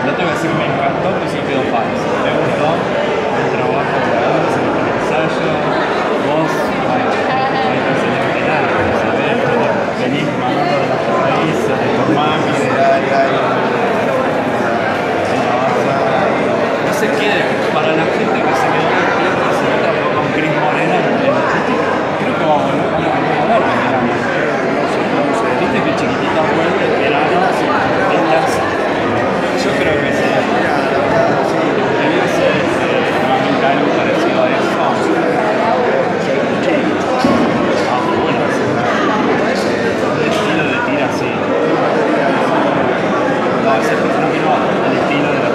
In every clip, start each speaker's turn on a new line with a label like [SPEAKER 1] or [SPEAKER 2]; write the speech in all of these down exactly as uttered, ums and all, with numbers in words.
[SPEAKER 1] No tengo que decir me encantó, pues sí quedó falso. Me gustó el trabajo de la voz, el ensayo, vos, bueno, no hay que enseñarte nada, ¿sabés? Venís mamando de las raíces, de tu mami, de ay, ay, no se quede, para la gente que se quedó completa, se quedó con Cris Morena, creo que vamos a volver a hablar de verano. Viste que Chiquitita vuelve el verano, estas, yo creo que sí, debe ser realmente algo parecido a eso. Ah, bueno, el estilo de tira así. No, ese es el estilo de la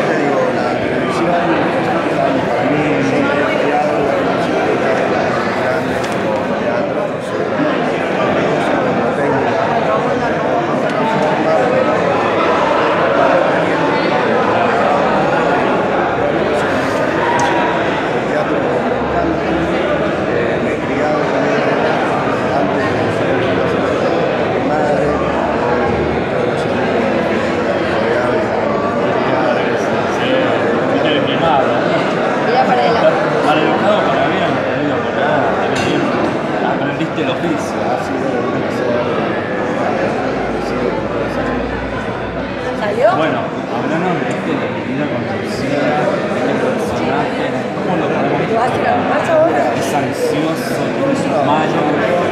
[SPEAKER 1] el oficio.
[SPEAKER 2] ¿Salió?
[SPEAKER 1] Bueno, hablando de este de mi vida conducida, este personaje, ¿cómo lo podemos explicar? Es ansioso, tiene sus manos.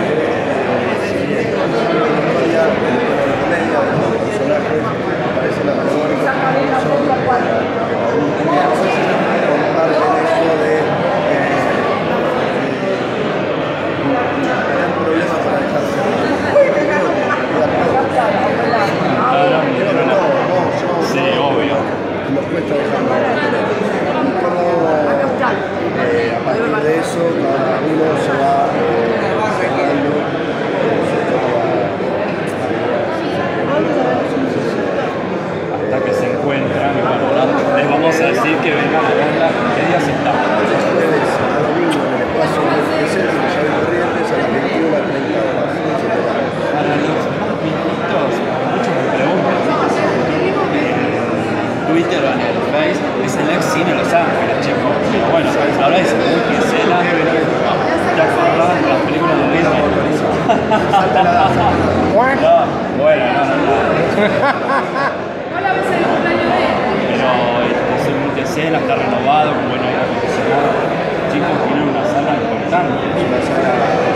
[SPEAKER 1] Sí, obvio.
[SPEAKER 3] Nos cuesta dejarlo. Eh, a partir de eso, cada uno se va arreglando.
[SPEAKER 1] Hasta que se encuentran. Bueno, les vamos a decir que vengan a verla. ¿Qué días están?
[SPEAKER 3] Ustedes a domingo en el espacio de Presente de Llave Corrientes a las veintiuna treinta horas.
[SPEAKER 1] Para los más viejitos, muchos me preguntan. Twitter o en el Face, es el ex cine Los Ángeles, chicos. Pero bueno, ahora es muy pincela. ¿Te acordás de las películas de Disney? No, bueno, no, no, no. Pero es el multicena, está renovado, con buen aire acondicionado. Chicos, tiene una sala importante. Una sala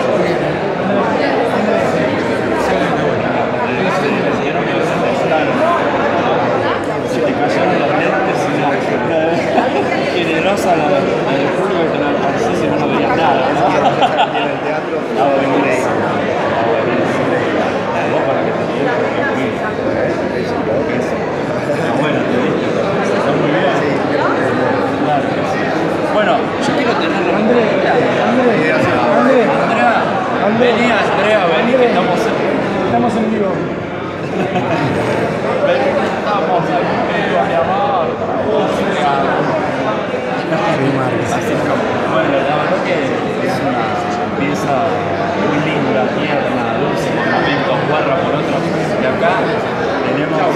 [SPEAKER 1] si te cayeron los lentes, generosa la del público que te lo alcanzó si no no veías nada, ¿no?
[SPEAKER 3] en el teatro.
[SPEAKER 1] Ah, buenísimo. Ah, buenísimo. Vos para que te digas que fui. Pero bueno, te viste. Está muy bien. Claro que sí. Bueno, yo quiero tener la Andrea. Andrea. Andrea. Vení, Andrea, vení que estamos en,
[SPEAKER 4] estamos en vivo.
[SPEAKER 1] Estamos aquí, mi amor, música. Así que, bueno, la verdad que es una pieza muy linda, tierna, dulce, por momentos, guarra por otros. Y acá tenemos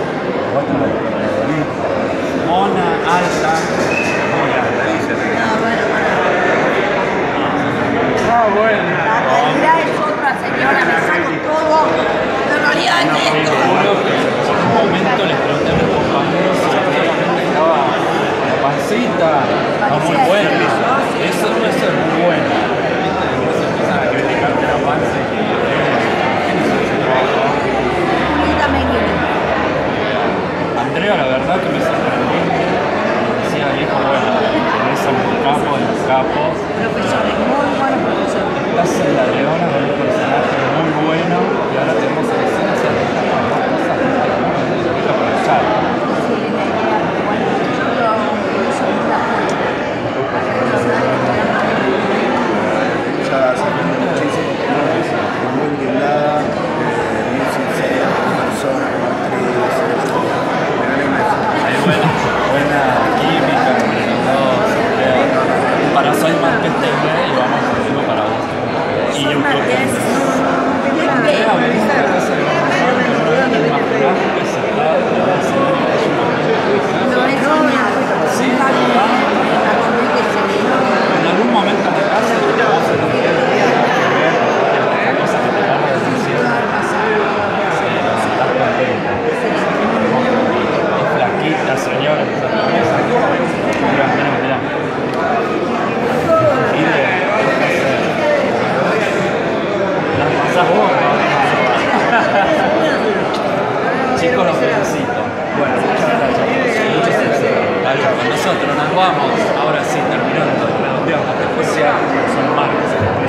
[SPEAKER 1] mona, alta, muy alta, dice.
[SPEAKER 4] Ah, bueno.
[SPEAKER 2] La realidad es otra, señora, me saco todo. La realidad es
[SPEAKER 1] Te
[SPEAKER 2] esto.
[SPEAKER 1] juro que por un momento les pregunté a mis compañeros si efectivamente estaba la pancita, está muy buena. Eso, eso es muy bueno. Vos empiezan a criticarte la panza y que Andrea, la verdad que me sorprendí. Decía, viejo, bueno, tenés a un capo de los capos.
[SPEAKER 2] Profesores, muy buenos profesores.
[SPEAKER 1] Estás en La Leona con un personaje muy bueno y ahora tenemos que hacer más cosas que hay que aprovechar.
[SPEAKER 2] Sí, la idea, bueno, yo lo hice una
[SPEAKER 3] Ya se aprende muchísimo, es muy indignada, muy sincera, persona, actriz,
[SPEAKER 1] Hay buena, buena química entre los dos. Para Soy Marqués T V y vamos a hacerlo para vos. Y
[SPEAKER 2] Soy Marqués.
[SPEAKER 1] vamos, ahora sí, terminando, redondeando este especial, son martes.